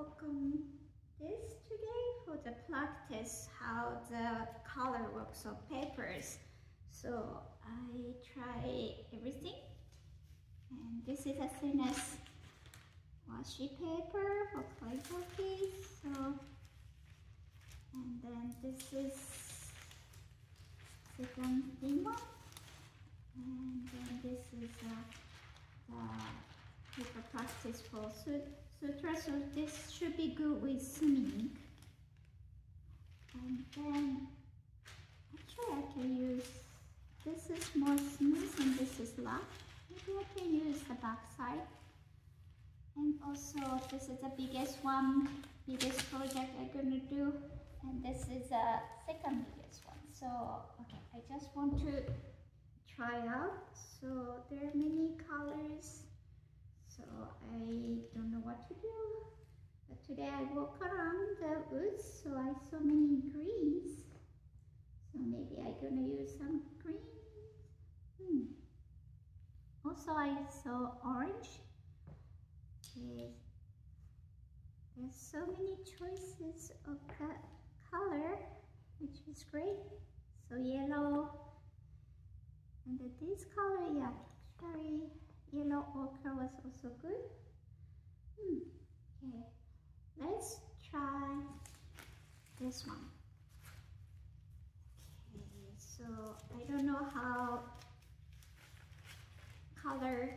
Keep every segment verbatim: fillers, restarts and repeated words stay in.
welcome this today for the practice how the color works on papers. So I try everything, and this is as soon as washi paper for calligraphy. So, and then this is second pigment, and then this is uh, the paper practice for sutra. So this should be good with swimming. And then actually I can use, this is more smooth and this is rough. Maybe I can use the back side. And also this is the biggest one, biggest project I'm gonna do. And this is the second biggest one. So okay, I just want to try out. So there are many colors. So I don't know what to do. But today I walk around the woods, so I saw many greens. So maybe I'm gonna use some greens. Hmm. Also I saw orange. There's, there's so many choices of that color, which is great. So yellow, and then this color, yeah, actually yellow ochre was also good. Hmm. Okay, let's try this one. Okay, so I don't know how color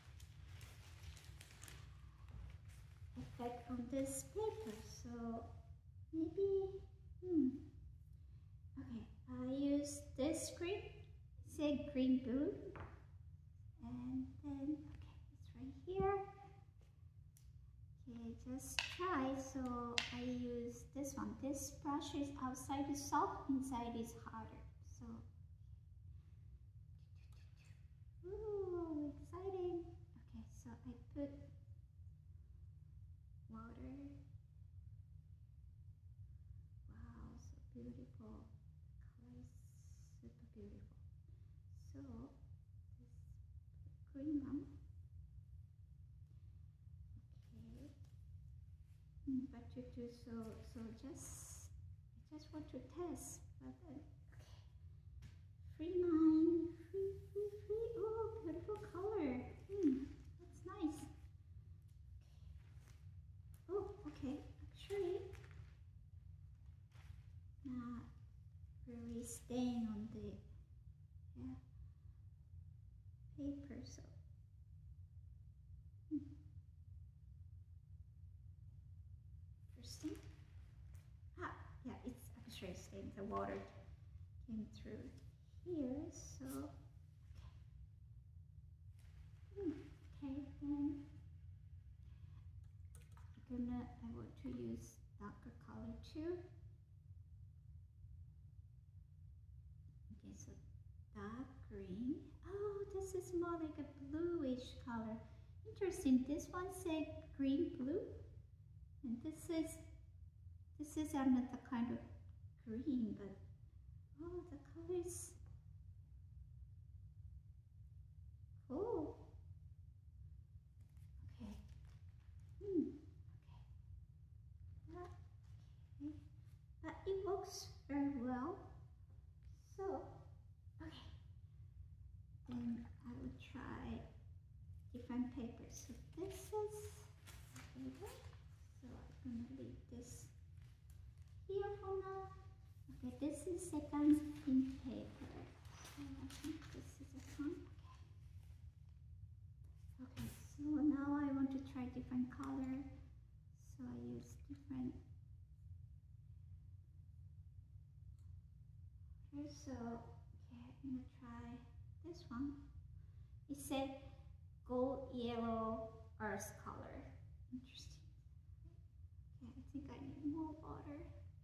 effect on this paper, so maybe, hmm. Okay, I use this green, say green blue, and then, okay, it's right here. Okay, just try. So I use this one. This brush is outside is soft, inside is harder. So, ooh, exciting. Okay, so I put water. Wow, so beautiful. The color is super beautiful. So this green one. Okay. Mm, but you do so so just I just want to test. But then okay. Free line, free, free, free. Oh, beautiful color. Hmm, that's nice. Okay. Oh, okay. Actually, not really staying on the yeah paper. So. Hmm. Interesting. Ah, yeah, it's actually staying. The water came through here. So. Okay. Hmm. Okay, then I'm gonna, I want to use darker color too. Okay, so dark green. Oh, this is more like a bluish color. Interesting. This one said green blue, and this is this is another kind of green, but oh, the color is cool. Okay. Hmm. Okay. Okay. But it works very well. So, okay. Then I will try different papers. So this is paper. So I'm gonna leave this here for now. Okay, this is second pink paper. So I think this is a one. Okay. Okay, so now I want to try different color. So I use different. Okay, so okay, I'm gonna try this one. It said gold yellow earth color. Interesting. Okay, I think I need more water.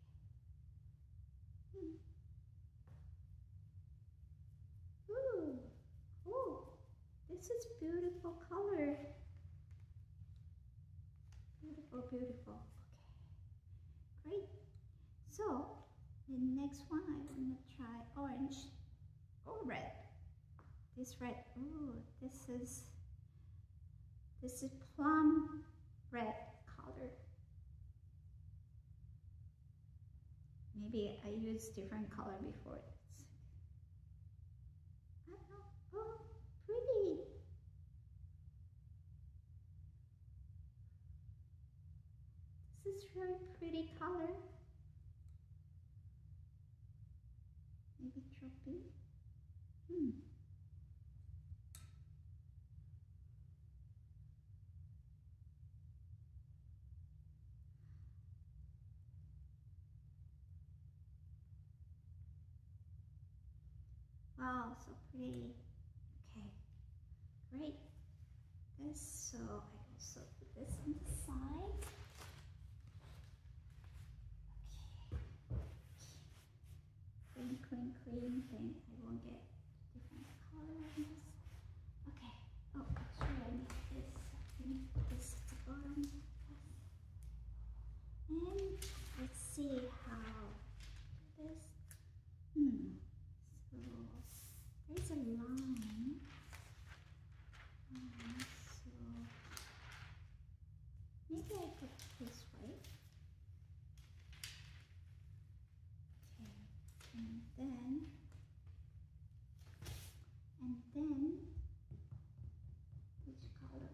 Okay. Hmm. Ooh, oh, this is beautiful color. Beautiful, beautiful. Okay, great. So the next one I want to try orange or red. This red. Ooh, this is this is plum red color. I used different color before. I don't know. Oh, pretty. This is very pretty color. Maybe dropping. Hmm. Wow, so pretty. Okay, great. This, so I also put this on the side. Okay. Clean, clean, clean. Then I won't get different colors. Okay. Oh, actually I need this. I need this at the bottom. And let's see how this. Hmm. So there's a line. Um, so maybe I put this way. Okay, and then and then which color?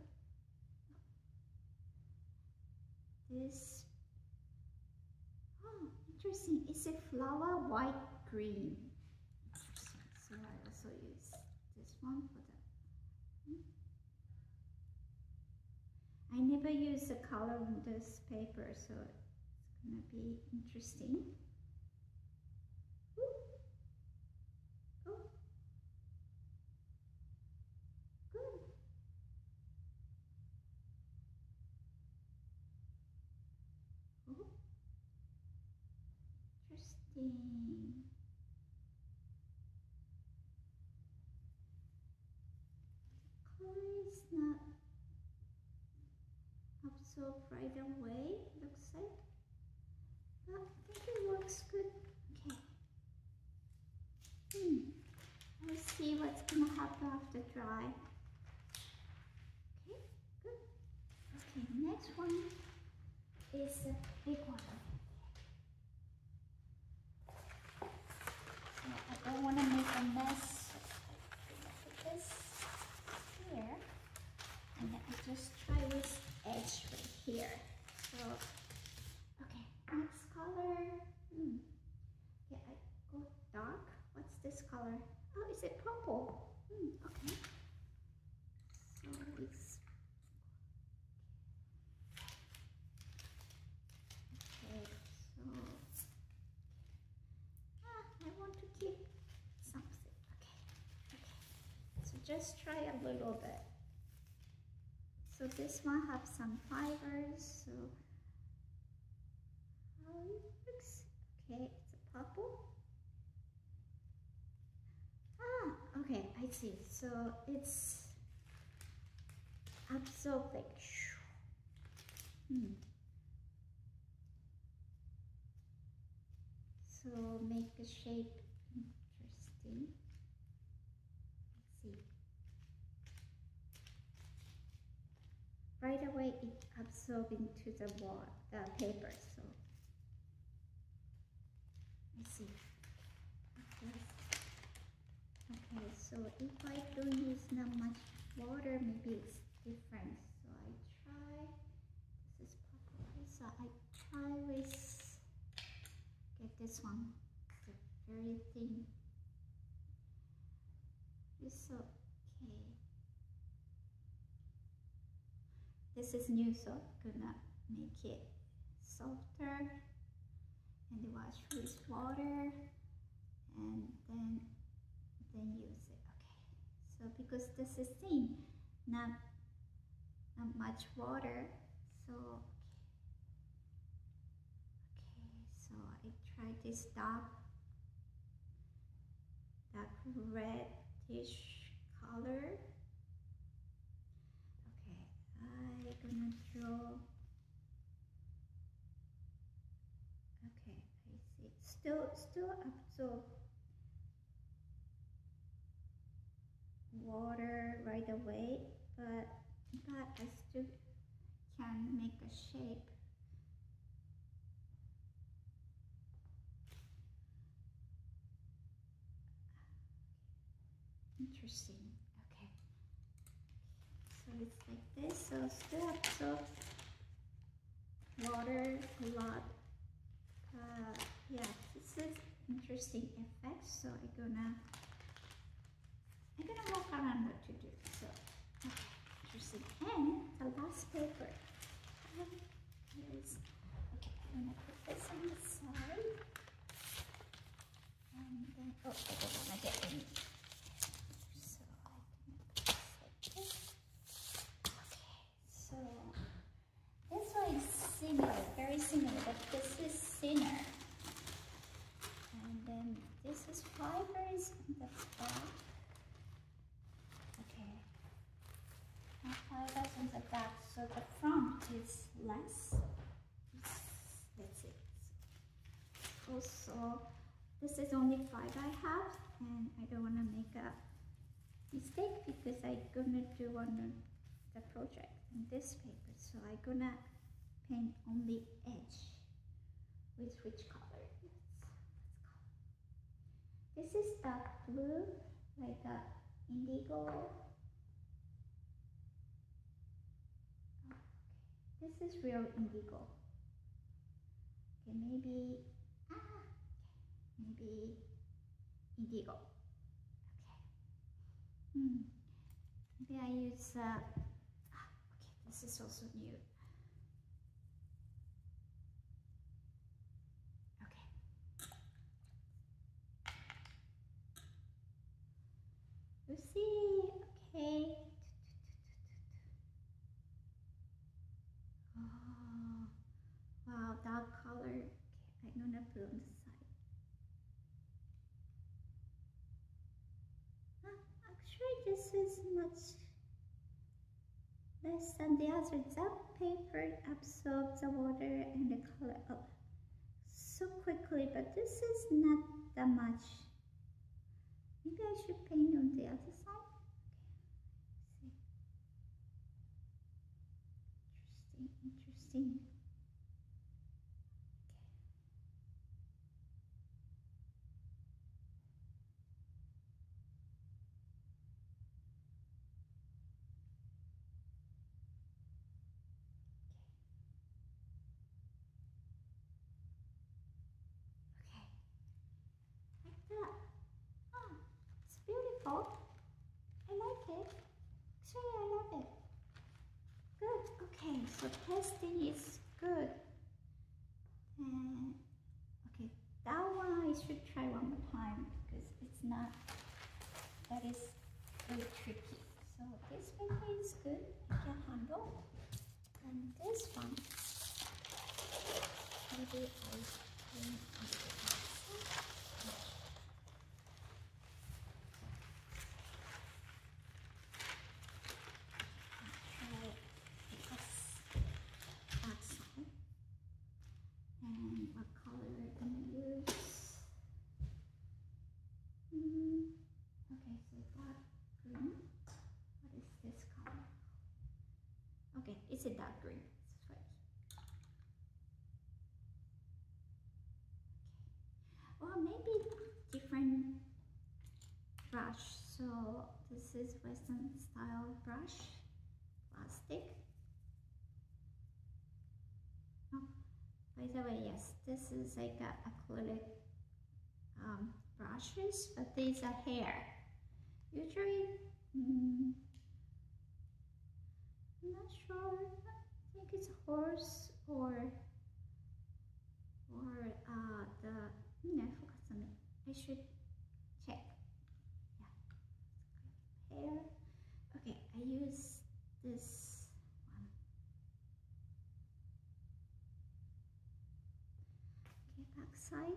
This. Oh, interesting. It's a flower white green. Interesting. So I also use this one for the. I never use the color on this paper, so it's gonna be interesting. Ooh. Oh, good. Oh, interesting. Color is not absorbed right away, looks like. But I think it works good. Okay. Hmm. Let's see what's gonna happen after dry. Okay, good. Okay, next one is a big one. So I don't want to make a mess. I put this here, and then I just try this edge right here. So, okay, next color. Hmm. Okay, I go dark. What's this color? Oh, is it purple? Hmm, okay. So it's okay. So ah, I want to keep something. Okay, okay. So just try a little bit. So this one have some fibers. So how it looks? Okay, it's a purple. Ah, okay, I see. So it's absorbed like. Hmm. So make the shape interesting. Let's see. Right away it absorbs into the wall, the paper. So I see. Okay. Okay. So if I don't use not much water, maybe it's different. So I try. This is purple. So I try with. Get this one. It's very thin. It's okay. This is new, so I'm gonna make it softer and wash with water and then then use it. Okay. So because this is thin, not not much water, so okay. Okay. So I try this dark dark reddish color. Okay, I'm gonna draw. Okay, I see. Still, still absorb water right away, but but I still can make a shape. interesting. Okay, so it's like this, so still absorb water a lot. Uh, yeah, this is interesting effect, so I'm gonna I'm gonna walk around what to do. So okay, interesting. And the last paper is okay, I'm gonna put this on the side. And then oh, I don't wanna get any. So I can put this like this. Okay, so this one is similar, very similar, but this is thinner. And then this is fibers on the back. Okay. And fibers on the back, so the front is less. That's it. Also, this is only five I have, and I don't want to make a mistake because I'm gonna do on the project in this paper. So I'm gonna paint only edge with which color? Let's, let's color. This is dark blue, like a indigo. Oh, okay. This is real indigo. Okay, maybe ah, maybe indigo. Okay. Hmm. Maybe I use. Uh, ah, okay, this is also new. You see, okay. Oh, wow, dark color. Okay, I'm gonna put on the side. Ah, actually, this is much less than the other. That paper absorbs the water and the color up so quickly, but this is not that much. Maybe I should paint on the other side. Okay, see. Interesting, interesting. Okay, like that. Ah, it's beautiful. I like it. Actually, I love it. Good. Okay, so testing is good. And okay, that one I should try one more time because it's not, that is very tricky. So this paper is good, I can handle. And this one, maybe I can and what color I'm gonna use. Mm, okay, so dark green. What is this color? Okay, it's a dark green. It's right. Okay. Or maybe different brush. So this is Western style brush, plastic. Oh, by the way, yes, this is like a acrylic um, brushes, but these are hair. Usually, mm, I'm not sure. I think it's horse or or uh, the. No, I forgot something. I should check. Yeah, hair. Okay, I use this one. Okay, back side.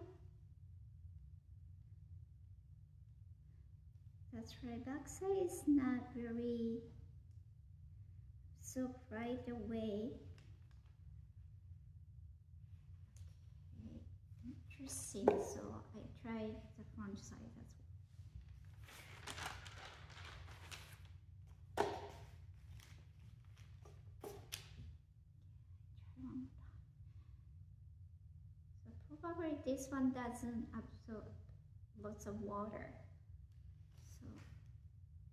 That's right, back side is not very so right away. Okay, interesting. So I tried the front side as well. So probably this one doesn't absorb lots of water. So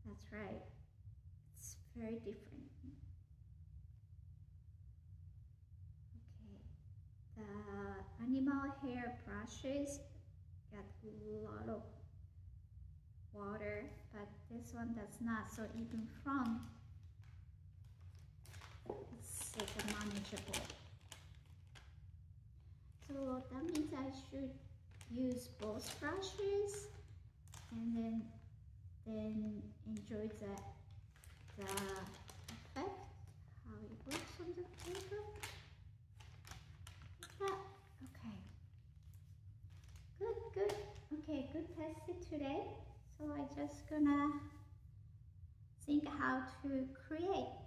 That's right. It's very different. Okay. The animal hair brushes got a lot of water, but this one does not. So even from, it's like manageable. So that means I should use both brushes and then then enjoy the the effect, how it works on the paper. Like that. Okay. Good, good. Okay, good tested today. So I just gonna think how to create